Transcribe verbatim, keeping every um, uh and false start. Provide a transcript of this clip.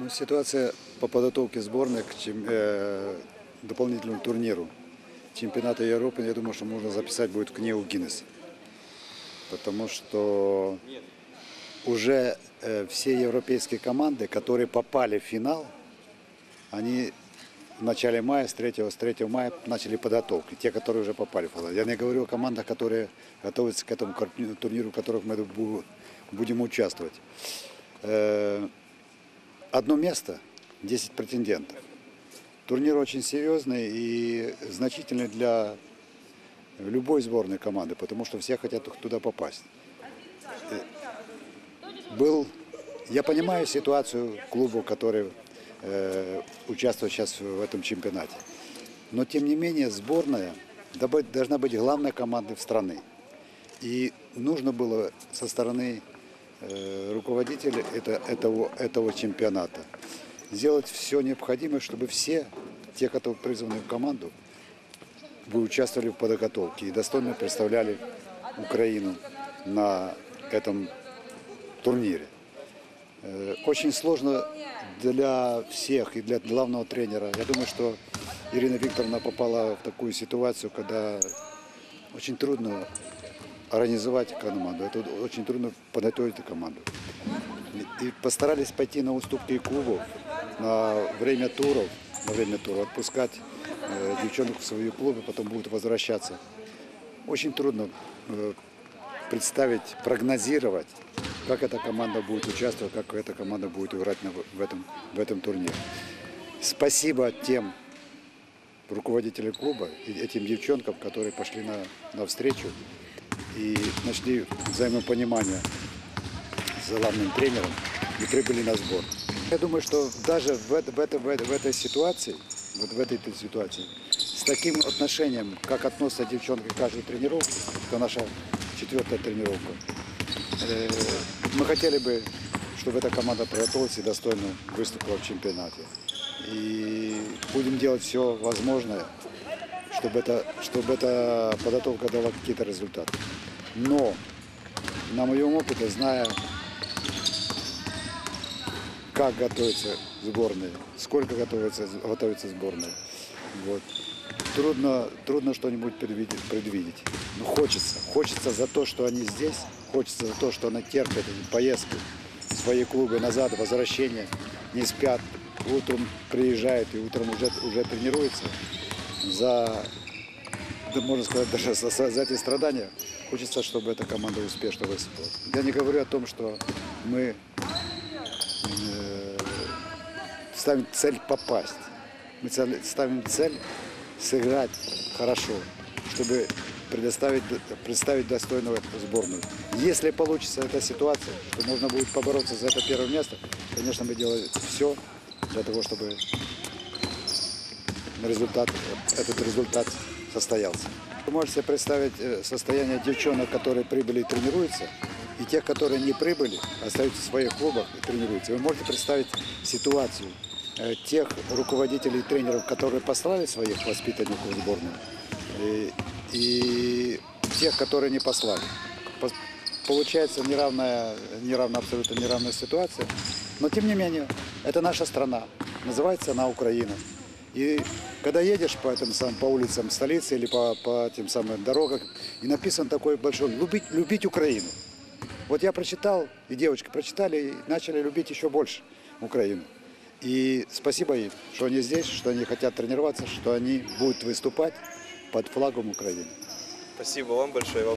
Ну, ситуация по подготовке сборной к чем- э, дополнительному турниру чемпионата Европы, я думаю, что можно записать будет в книгу Гиннесса. Потому что уже э, все европейские команды, которые попали в финал, они в начале мая, с третьего, с третьего мая начали подготовку. Те, которые уже попали в финал. Я не говорю о командах, которые готовятся к этому турниру, в которых мы будем участвовать. Э, Одно место, десять претендентов. Турнир очень серьезный и значительный для любой сборной команды, потому что все хотят туда попасть. Был, я понимаю ситуацию клубов, которые э, участвуют сейчас в этом чемпионате. Но тем не менее сборная должна быть главной командой в стране. И нужно было со стороны э, руководителя это, этого, этого чемпионата сделать все необходимое, чтобы все, те, кто призваны в команду, вы участвовали в подготовке и достойно представляли Украину на этом турнире. Очень сложно для всех и для главного тренера. Я думаю, что Ирина Викторовна попала в такую ситуацию, когда очень трудно организовать команду, это очень трудно подготовить эту команду. И постарались пойти на уступки клубов, на время туров, на время туров отпускать э, девчонок в свои клубы, потом будут возвращаться. Очень трудно э, представить, прогнозировать, как эта команда будет участвовать, как эта команда будет играть на, в, этом, в этом турнире. Спасибо тем руководителям клуба и этим девчонкам, которые пошли на, на встречу и нашли взаимопонимание с главным тренером и прибыли на сбор. Я думаю, что даже в, это, в, это, в, это, в этой ситуации, вот в этой ситуации, с таким отношением, как относятся девчонки к каждой тренировке, это наша четвертая тренировка, э, мы хотели бы, чтобы эта команда подготовилась и достойно выступила в чемпионате. И будем делать все возможное, чтобы, это, чтобы эта подготовка дала какие-то результаты. Но на моем опыте, зная, как готовится сборная, сколько готовится, готовится сборная, вот. Трудно, трудно что-нибудь предвидеть, предвидеть. Но хочется. Хочется за то, что они здесь, хочется за то, что они терпят эти поездки в свои клубы назад, возвращение, не спят, утром приезжают и утром уже, уже тренируются. За, да, можно сказать, даже за, за эти страдания хочется, чтобы эта команда успешно выступила. Я не говорю о том, что мы ставим цель попасть. Мы ставим цель сыграть хорошо, чтобы предоставить, представить достойную сборную. Если получится эта ситуация, что можно будет побороться за это первое место, конечно, мы делаем все для того, чтобы результат, этот результат состоялся. Вы можете представить состояние девчонок, которые прибыли и тренируются, и тех, которые не прибыли, остаются в своих клубах и тренируются. Вы можете представить ситуацию тех руководителей и тренеров, которые послали своих воспитанников в сборную, и, и тех, которые не послали. Получается неравная, неравная, абсолютно неравная ситуация, но тем не менее, это наша страна, называется она Украина. И когда едешь по, этим, по улицам столицы или по, по тем самым дорогам, и написан такой большой «Любить, любить Украину». Вот я прочитал, и девочки прочитали, и начали любить еще больше Украину. И спасибо им, что они здесь, что они хотят тренироваться, что они будут выступать под флагом Украины. Спасибо вам большое.